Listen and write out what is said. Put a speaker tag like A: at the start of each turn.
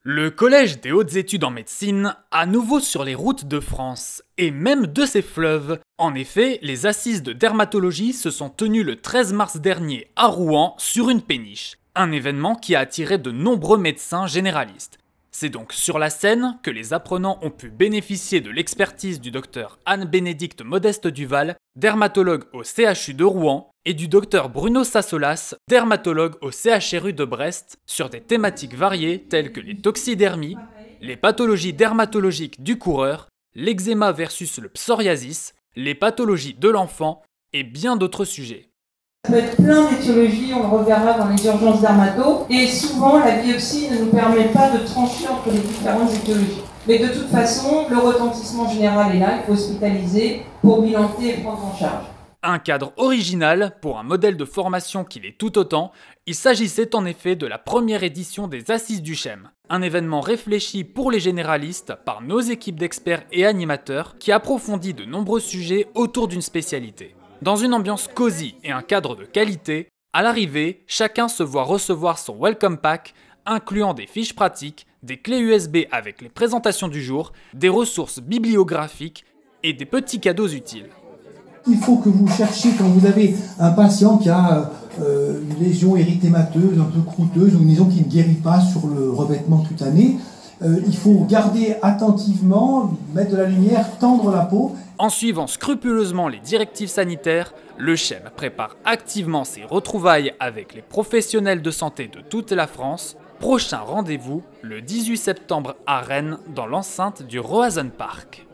A: Le Collège des hautes études en médecine, à nouveau sur les routes de France, et même de ses fleuves. En effet, les assises de dermatologie se sont tenues le 13 mars dernier à Rouen sur une péniche. Un événement qui a attiré de nombreux médecins généralistes. C'est donc sur la scène que les apprenants ont pu bénéficier de l'expertise du docteur Anne-Bénédicte Modeste-Duval, dermatologue au CHU de Rouen, et du docteur Bruno Sassolas, dermatologue au CHRU de Brest, sur des thématiques variées telles que les toxidermies, les pathologies dermatologiques du coureur, l'eczéma versus le psoriasis, les pathologies de l'enfant et bien d'autres sujets.
B: Ça peut être plein d'étiologies, on le reverra dans les urgences dermato, et souvent la biopsie ne nous permet pas de trancher entre les différentes étiologies. Mais de toute façon, le retentissement général est là, il faut hospitaliser pour bilanter et prendre en charge.
A: Un cadre original pour un modèle de formation qui l'est tout autant, il s'agissait en effet de la première édition des Assises du CHEM, un événement réfléchi pour les généralistes par nos équipes d'experts et animateurs qui approfondit de nombreux sujets autour d'une spécialité. Dans une ambiance cosy et un cadre de qualité, à l'arrivée, chacun se voit recevoir son Welcome Pack, incluant des fiches pratiques, des clés USB avec les présentations du jour, des ressources bibliographiques et des petits cadeaux utiles.
C: Il faut que vous cherchiez quand vous avez un patient qui a une lésion érythémateuse, un peu croûteuse, ou une lésion qui ne guérit pas sur le revêtement cutané. Il faut garder attentivement, mettre de la lumière, tendre la peau.
A: En suivant scrupuleusement les directives sanitaires, le CHEM prépare activement ses retrouvailles avec les professionnels de santé de toute la France. Prochain rendez-vous le 18 septembre à Rennes dans l'enceinte du Roazen Park.